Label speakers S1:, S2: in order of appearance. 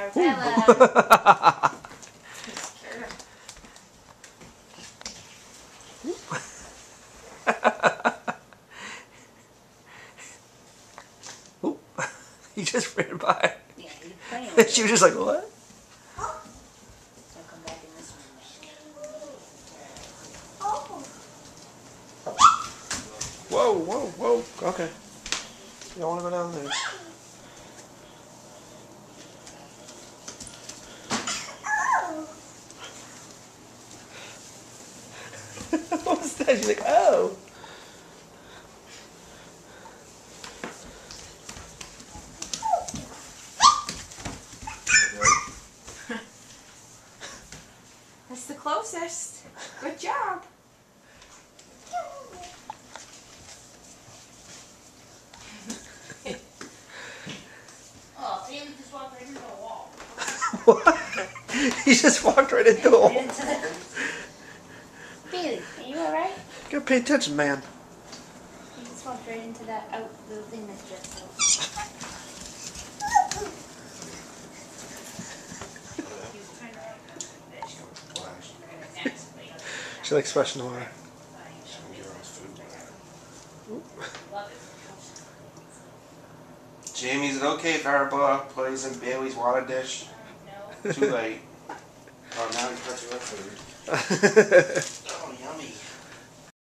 S1: Hello.
S2: Ooh. He just ran by.
S1: Yeah, he's playing.
S2: She was just like, what?
S1: So come back in this room.
S2: Whoa, whoa, whoa. Okay. You don't want to go down there. What was that? She's like, oh.
S1: That's the closest. Good job. Oh, Sam just walked right into the wall.
S2: What? He just walked right into the wall.
S1: Bailey, are you alright?
S2: You gotta pay attention, man.
S1: He just walked right into that little thing that's just out.
S2: She likes fresh water.
S3: Jamie, is it okay if Arba plays in Bailey's water dish? Too late. Oh, now he's touching her food.